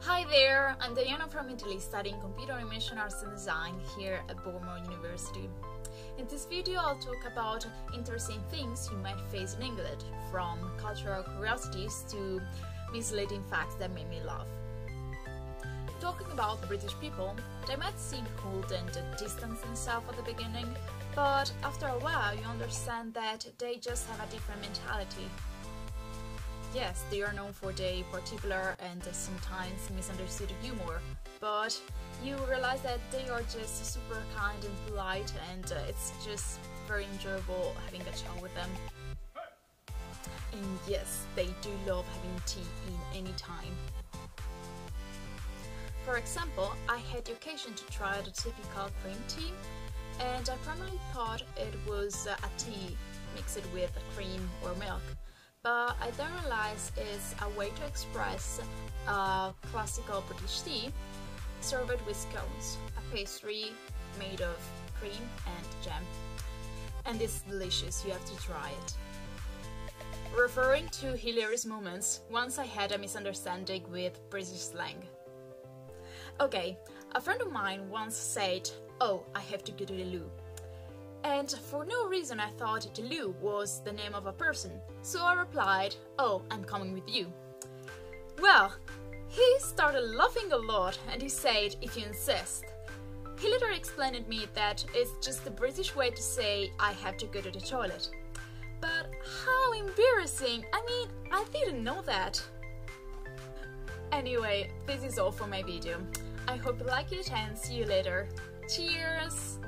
Hi there, I'm Diana from Italy studying Computer Animation Arts and Design here at Bournemouth University. In this video I'll talk about interesting things you might face in England, from cultural curiosities to misleading facts that made me laugh. Talking about British people, they might seem cold and distant themselves at the beginning, but after a while you understand that they just have a different mentality. Yes, they are known for their particular and sometimes misunderstood humor, but you realize that they are just super kind and polite, and it's just very enjoyable having a chat with them. And yes, they do love having tea in any time. For example, I had the occasion to try the typical cream tea, and I primarily thought it was a tea mixed with cream or milk. But I then realized it's a way to express classical British tea served with scones, a pastry made of cream and jam. And it's delicious, you have to try it. Referring to hilarious moments, once I had a misunderstanding with British slang. Okay, a friend of mine once said, "Oh, I have to go to the loo." And for no reason I thought the loo was the name of a person, so I replied, "Oh, I'm coming with you." Well, he started laughing a lot and he said, "If you insist." He later explained to me that it's just the British way to say I have to go to the toilet. But how embarrassing! I mean, I didn't know that. Anyway, this is all for my video. I hope you like it and see you later. Cheers!